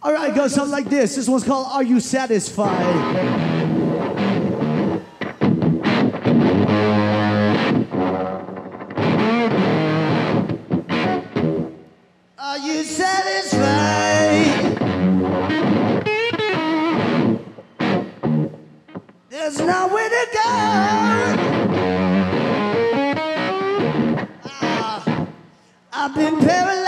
All right, it goes something like this. This one's called Are You Satisfied? Are you satisfied? There's nowhere to go. I've been paralyzed.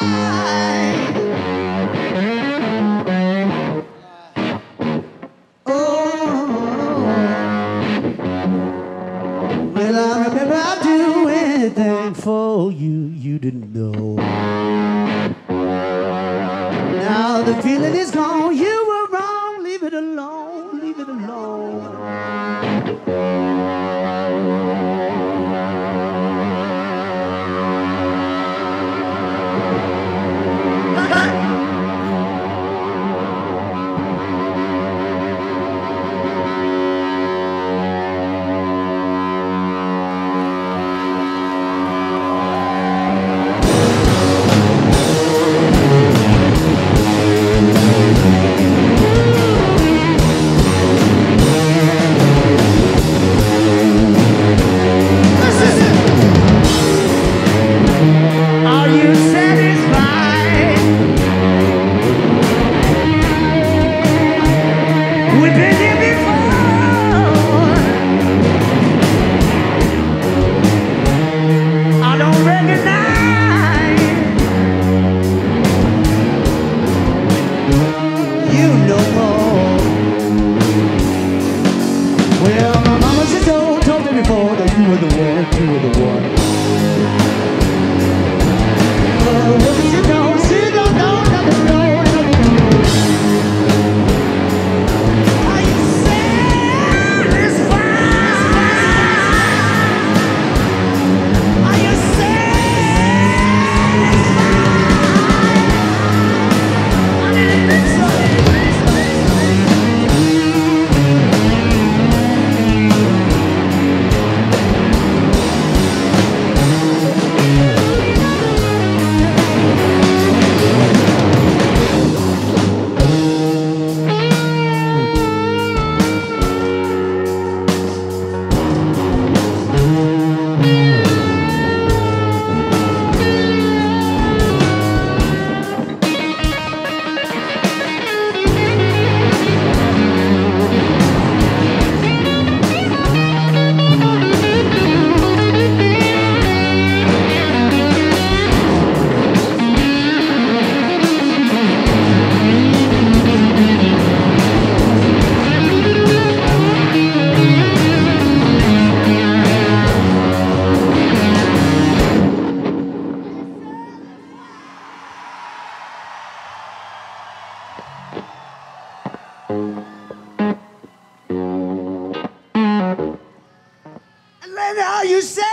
Well, I remember I'd do anything for you, you didn't know. Now the feeling is gone, you were wrong, leave it alone, leave it alone. Are you satisfied?